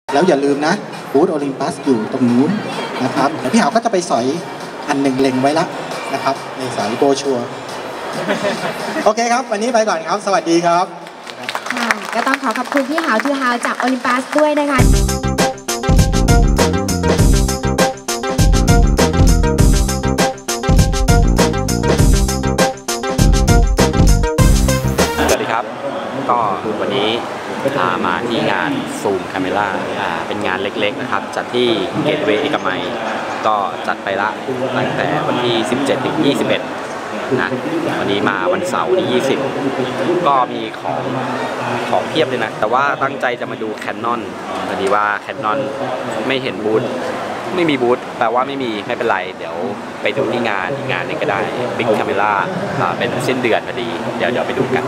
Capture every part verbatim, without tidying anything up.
แล้วอย่าลืมนะบูธโอลิมปัสอยู่ตรงนู้นนะครับเดี๋ยวพี่หาวก็จะไปสอยอันหนึ่งเล็งไว้ละนะครับในสายโบชัวโอเคครับวันนี้ไปก่อนครับสวัสดีครับค่ะก็ต้องขอขอบคุณพี่หาวทูฮาวจากโอลิมปัสด้วยนะคะสวัสดีครับก็วันนี้พามาที่งานซูมคาเมล่าเป็นงานเล็กๆนะครับจัดที่เกตเวย์เอกมัยก็จัดไปละตั้งแต่วันที่สิบเจ็ดถึงยี่สิบเอ็ดนะวันนี้มาวันเสาร์ที่ยี่สิบก็มีของของเพียบเลยนะแต่ว่าตั้งใจจะมาดู Canon พอดีว่า Canon ไม่เห็นบูธไม่มีบูธแปลว่าไม่มีไม่เป็นไรเดี๋ยวไปดูที่งานอีกงานนึงก็ได้ Big Camera เป็นสิ้นเดือนพอดีเดี๋ยวเดี๋ยวไปดูกัน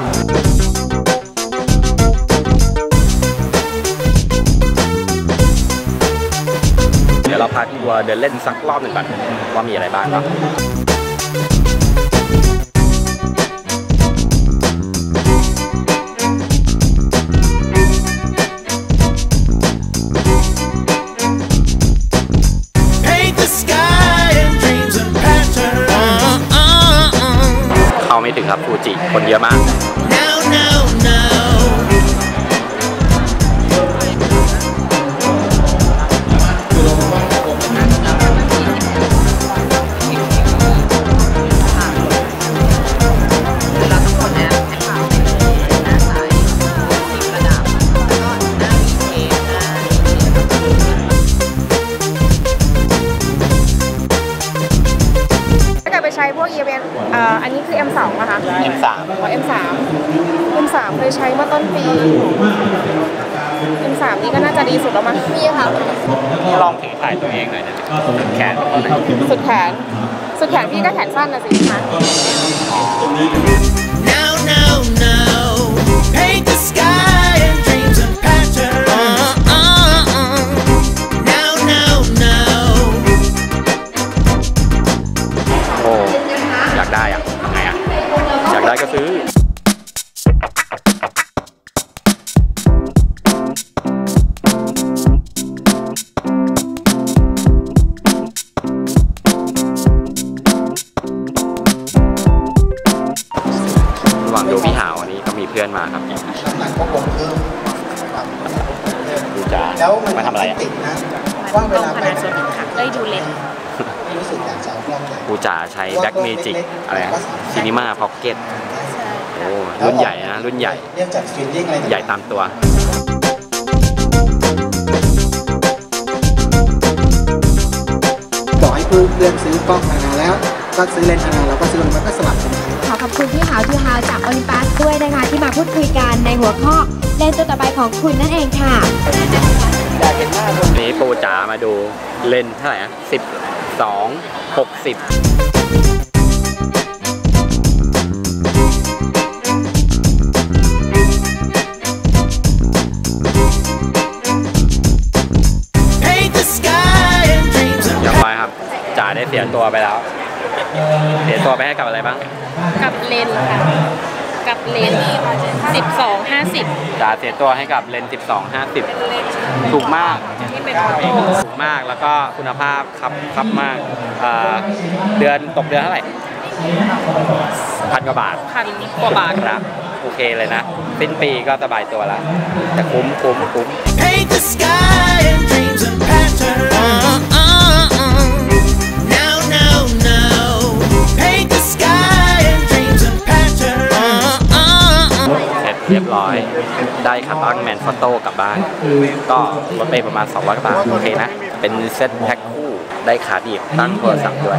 เดี๋ยวเราพาทัวร์เดินเล่นสักรอบหนึ่งก่อนว่ามีอะไรบ้างครับเข้าไม่ถึงครับฟูจิคนเยอะมากใช้พวก อี เอ็ม อันนี้คือ เอ็ม สอง นะคะเอ็ม สามอ๋อ เอ็ม สาม เอ็ม สาม เคยใช้เมื่อต้นปี เอ็ม สาม นี่ก็น่าจะดีสุดแล้วมั้งพี่ค่ะลองถือถ่ายตัวเองหน่อยนะสุดแขนสุดแขนสุดแขนพี่ก็แขนสั้นนะสิคะได้อะทำไงอะอยากได้ก็ซื้อระหว่างดูพี่หาววันนี้ก็มีเพื่อนมาครับดูจ้ามาทำอะไรอ่ะว่างเวลาไปได้ดูเลนกูจ๋าใช้แบ็คเมจิกอะไรซินิมาพ็อกเก็ตโอ้รุ่นใหญ่นะรุ่นใหญ่ใหญ่ตามตัวบอกให้เพื่อนซื้อกล้องมาแล้วก็ซื้อเลนส์มาแล้วก็ซื้อมันก็สลับกันขอขอบคุณพี่หาวทูฮาวจากโอลิมปัสด้วยนะคะที่มาพูดคุยกันในหัวข้อเลนส์ตัวต่อไปของคุณนั่นเองค่ะอยากเห็นหน้าคนนี้ปูจ๋ามาดูเลนส์เท่าไหร่อะสิบสองหกสิบอย่างไรครับจ๋าได้เสียตัวไปแล้วเสียตัวไปให้กับอะไรบ้างกับเลนส์ค่ะกับเลนส์สิบสองห้าสิบจ๋าเสียตัวให้กับเลนส์สิบสองห้าสิบถูกมากถูกมากแล้วก็คุณภาพครับครับมากเดือนตกเดือนเท่าไหร่พันกว่าบาทพันกว่าบาทครับโอเคเลยนะสิ้นปีก็สบายตัวแล้วแต่คุ้มคุ้มคุ้มเรียบร้อยได้ขาตั้งแมนฟอโต้กลับบ้านก็ลดไปประมาณสองร้อยบาทโอเคนะเป็นเซ็ตแพ็คคู่ได้ขาดีบตั้งโทรศัพท์ด้วย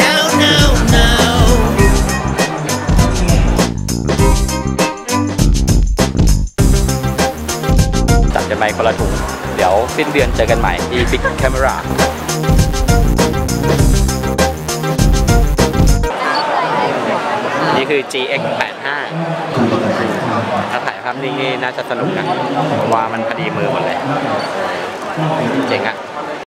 จัดกันไปคนละถุงเดี๋ยวสิ้นเดือนเจอกันใหม่ที่ Big Camera นี่คือ จี เอ็กซ์ แปดสิบห้า ถ้าถ่ายภาพนิ่งนี่น่าจะสนุกนะว่ามันพอดีมือหมดเลยเจ๋งอะ